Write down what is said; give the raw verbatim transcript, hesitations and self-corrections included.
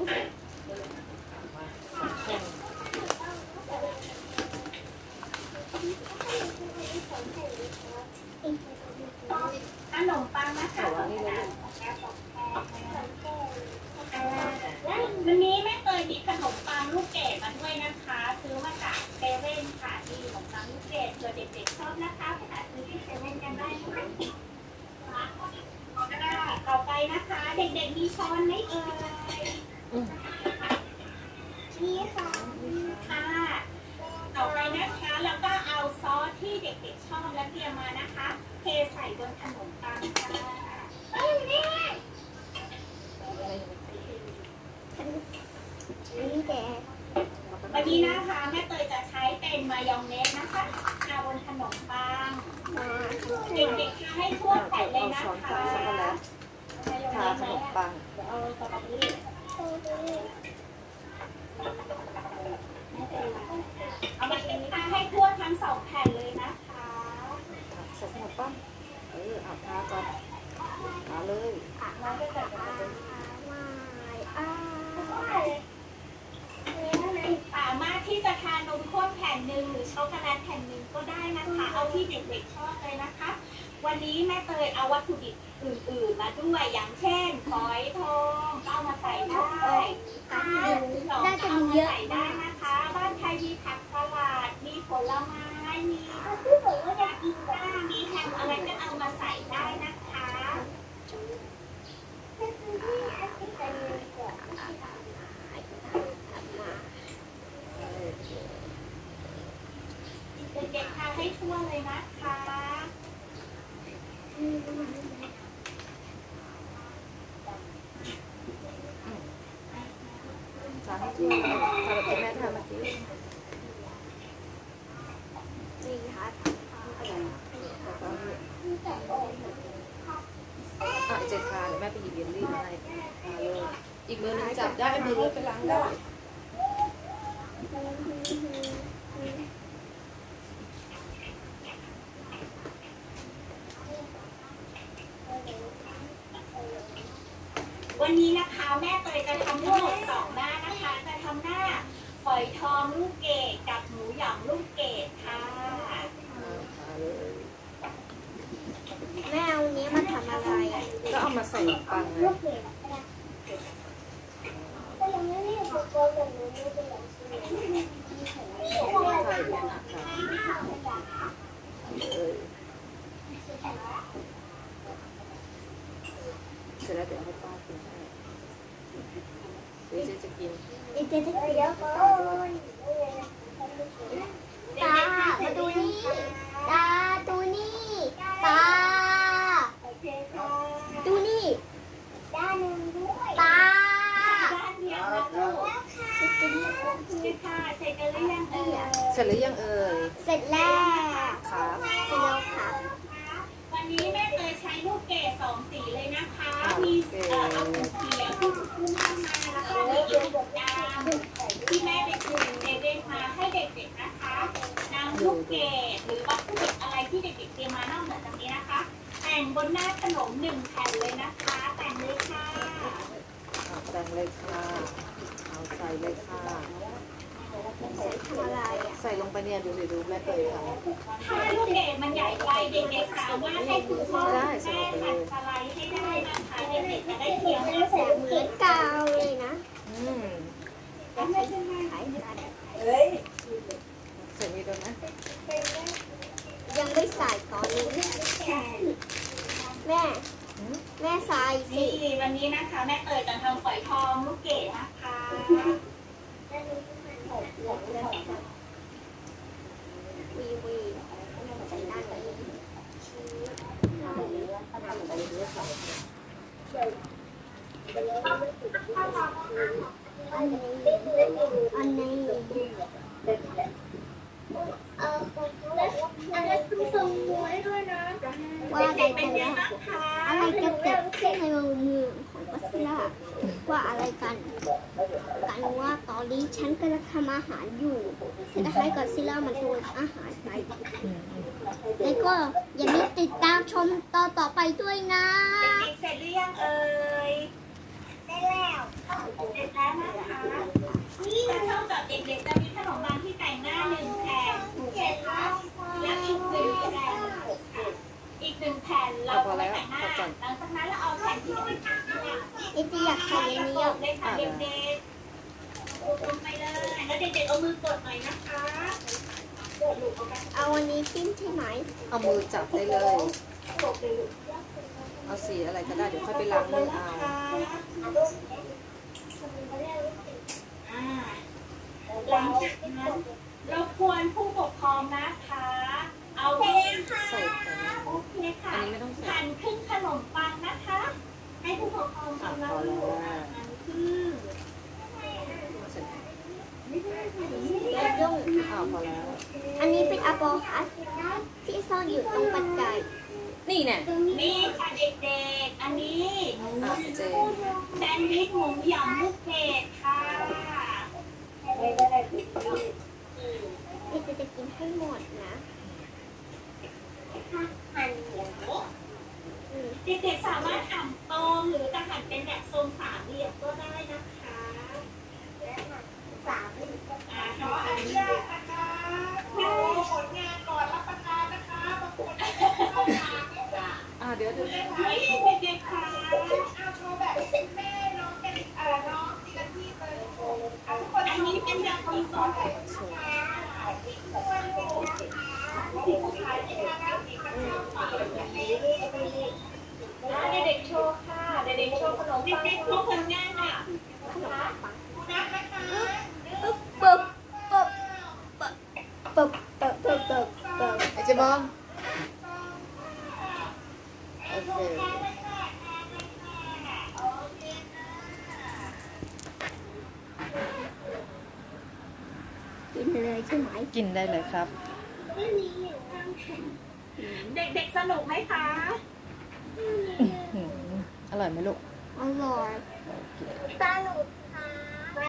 ขนมปังนะคะวันนี้แม่เตยมีขนมปังลูกเกดมาด้วยนะคะซื้อมาจากเซเว่นค่ะที่ขนมปังลูกเกดเผื่อเด็กๆชอบนะคะไปหาซื้อที่เซเว่นกันได้นะคะต่อไปนะคะเด็กๆมีช้อนไหมเอ่ยนี่ค่ะค่ะต่อไปนะคะแล้วก็เอาซอสที่เด็กๆชอบแล้วเตรียมมานะคะเทใส่บนขนมปังค่ะวันนี้นะคะแม่เตยจะใช้เป็นมายองเนสนะคะทาบนขนมปังเด็กๆทาให้ทั่วแผ่นเลยนะคะทาขนมปังเอาสตรอเบอรี่เอามาเป็นทาให้ทั่วทั้งสองแผ่นเลยนะคะใส่ขนมปังเออเอาทาก่อนทาเลยน้องจะจัดมาสามารถที่จะทานนมข้นแผ่นหนึ่งหรือช็อกโกแลตแผ่นหนึ่งก็ได้นะคะเอาที่เด็กๆชอบเลยนะคะวันนี้แม่เตยเอาวัตถุดิบอื่นๆมาด้วยอย่างเช่นฝอยทองก็เอามาใส่ได้น่าจะมีเยอะใส่ได้นะคะบ้านไทยมีผักสลัดมีผลไม้มีคือผมก็อยากกินบ้างมีแฮมอะไรก็เอามาใส่ได้นะคะเด็กๆทานให้ทั่วเลยนะคะทาให้ทั่วทาแบบที่แม่ทำเมื่อกี้นี่ค่ะอ่ะเจ็ดทาเดี๋ยวแม่ไปหยิบเยลลี่มาให้ทาเลยอีกมือนึงจับได้มือนึงไปล้างได้วันนี้นะคะแม่เตยจะทำทั้งหมดสองหน้านะคะจะทำหน้าฝอยทองลูกเกดกับหมูหยองลูกเกดค่ะแม่เอานี้มาทำอะไรก็เอามาใส่ขนมปังนะก็ยังไม่เรียกตัวตัวแบบนี้ไม่เป็นอย่างที่ใส่เลยนะคะเสร็จแล้วเดี๋ยวให้ป้ากินให้เดี๋ยวเจ๊จะกินอีเจ๊จะกินแล้วก่อนตามาดูนี่ตาดูนี่ตาดูนี่ด้านหนึ่งด้วยตาด้านเดียวนะลูกค่ะเสร็จกันหรือยังเอ่ยเสร็จหรือยังเอ่ยเสร็จแล้วครับเสร็จแล้วครับวันนี้แม่เตยใช้ลูกเกดสองสีเลยนะคะมีเอ่อเอาสีเขียวที่คุ้มเข้ามาแล้วก็มีอีกดำที่แม่ไปซื้อเซเว่นมาให้เด็กๆนะคะนำลูกเกดหรือวัตถุดิบอะไรที่เด็กๆเตรียมมานอกเหนือจากนี้นะคะแต่งบนหน้าขนมหนึ่งแผ่นเลยนะคะแต่งเลยค่ะแต่งเลยค่ะเอาใส่เลยค่ะใส่ลงไปเนี่ยดูสิดูแม่เตยค่ะถ้าลูกเกดมันใหญ่ไปเด็กๆสามารถให้คุณพ่อแม่ตัดสไลด์ให้ได้นะคะเด็กๆจะได้เคี้ยวได้แสบมือกาวเลยนะอืมไม่ใช่ไหมเฮ้ยใส่นี่ด้วยนะยังไม่ใส่ตอนนี้แม่แม่ใส่สินี่วันนี้นะคะแม่เตยจะทำฝอยทองลูกเกดนะคะวีวีใส่ด้านนี้อันนี้อันนี้เอออันนี้คือส่งมวยด้วยนะว่าอะไรกันนะอะไรจะเกิดขึ้นในมือของกัสล่าว่าอะไรกันกันว่าตอนนี้ฉันกำลังทำอาหารอยู่จะให้กัสล่ามันโดนอาหารไปแล้วก็อย่าลืมติดตามชมตอนต่อไปด้วยนะเด็กๆเสร็จหรือยังเอ่ยได้แล้วเสร็จแล้วนะคะนี่จะเท่ากับเด็กๆจะมีขนมปังที่แต่งหน้าหนึ่งแผ่นถูกไหมคะแล้วอีกหนึ่งแผ่นอีกหนึ่งแผ่นเราจะไม่แต่งหน้าหลังจากนั้นเราเอาแผ่นที่ไม่แต่งหน้านี่จะอยากใส่อันนี้อ่ะเลยค่ะเด็กๆลงไปเลยแล้วเด็กๆเอามือกดหน่อยนะคะกดลูกเอาไปเอาวันนี้จิ้มใช่ไหมเอามือจับได้เลย เอาสีอะไรก็ได้เดี๋ยวค่อยไปล้างมือเอาอ่าหลังจากนั้นเราควรผู้ปกครองนะคะ เอาเองค่ะใส่แผ่นโอเคค่ะอันนี้ไม่ต้องใส่หั่นครึ่งขนมปังนะคะ ให้ผู้ปกครองทำแล้วลูกอ่ะหั่นครึ่งแล้วยุ่งอ้าวพอแล้วอันนี้เป็นอะโปคัสที่ซ่อนอยู่ตรงปัจจัยนี่แน่นี่ค่ะเด็กๆ อันนี้อ่ะเจแซนด์วิชหมูหยองลูกเกดค่ะไม่ได้นี่จะจะกินให้หมดนะหั่นหมูเด็กๆสามารถหั่นตรงหรือจะหั่นเป็นแบบทรงสามเหลี่ยมก็ได้นะคะสามเหลี่ยมอ่าขออนุญาตนะคะดูผลงานก่อนรับประทานนะคะบางคนเข้ามาไม่ได้อ่ะเดี๋ยวเดี๋ยวเด็กๆค่ะเอาโชว์แบบแม่น้องกันเอ่อน้องทีละที่เลยอ่ะทุกคนอันนี้เป็นแบบที่สอนแบบเด็กๆโชว์ค่ะเด็กๆโชว์ขนมปังเด็กๆโชว์ผลงานค่ะนับนะคะปึ๊บปึ๊บปึ๊บปึ๊บปึ๊บปึ๊บปึ๊บปึ๊บไอเจบอมโอเคกินเลยใช่ไหมกินได้เลยครับเด็กๆสนุกไหมคะอร่อยไหมลูกอร่อยสนุก